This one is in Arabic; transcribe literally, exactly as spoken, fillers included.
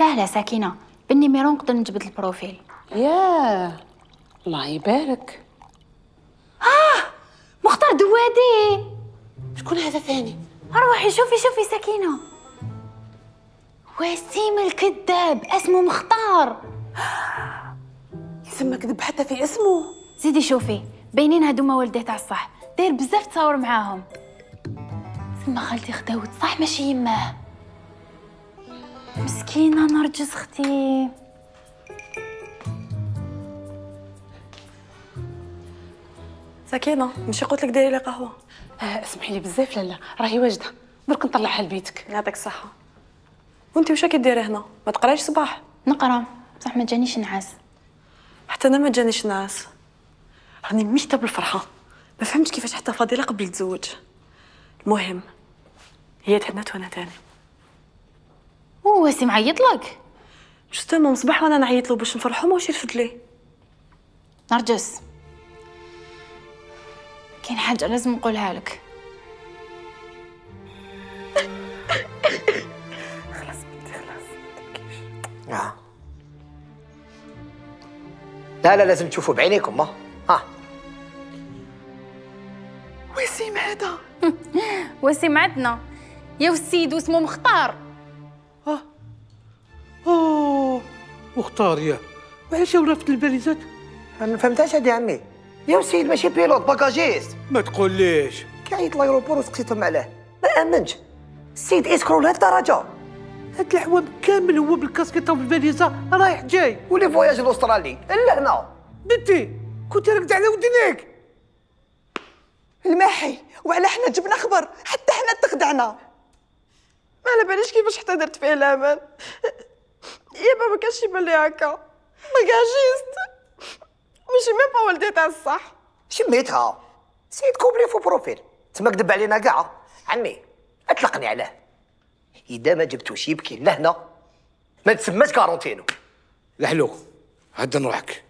سهله ساكنه، بالنيميرو نقدر نجبد البروفيل. ياه الله يبارك. اه مختار دوادي. شكون هذا ثاني؟ روحي شوفي شوفي ساكنه. وسيم الكذاب اسمه مختار. يسمى كذب حتى في اسمه. زيدي شوفي باينين هادوما والديه تاع الصح، داير بزاف تصاور معاهم. ثم خالتي خداوت صح ماشي يماه. مسكينه نرجس اختي. سكينه ماشي قلت لك ديري لي قهوه؟ آه اسمحي لي بزاف لاله، راهي واجده درك نطلعها لبيتك. يعطيك الصحه. وانتي واش كديري هنا؟ ما تقرايش صباح؟ نقرا بصح ما جانيش نعاس. حتى انا ما جانيش نعاس، راني ميته بالفرحه. ما فهمتش كيفاش حتى فضيله قبل تزوج. المهم هي تهنات وانا تاني. هو وسيم عيط لك؟ جوستومون صباح وانا نعيط له باش نفرحو ماشي يرفد لي. نرجس كاين حاجه لازم نقولها لك. خلاص بنتي خلاص ما تبكيش. آه. لا لا لازم تشوفوا بعينيكم. ما ها وسيم هذا. وسيم عندنا يا السيد واسمه مختار. اه اوه مختار يا وعلاش ورفت الباليزات؟ ما فهمتهاش هادي عمي. يا سيد ماشي بيلوت باكاجيست. ما تقوليش كيعيط لايروبور وسقسيتهم عليه. ما امنش السيد اسكرو لهاد الدرجه. هاد العوام كامل هو بالكاسكيطه وبالباليزه رايح جاي. ولي فواياج الاسترالي الا هنا. بنتي كنت راكد على ودنيك. الماحي وعلى حنا جبنا خبر حتى حنا تخدعنا. ما على باليش كيفاش حتى درت فيه الامان. يا بابا كانش يبان لي هكا باكاجيست ماشي ميم با ولدي تاع الصح. شميتها سيد كوبري فو بروفيل تما كذب علينا كاع. عمي اطلقني عليه. اذا ما جبتوش يبكي لهنا ما تسماش كارونتينو. لحلو هدا نروحك.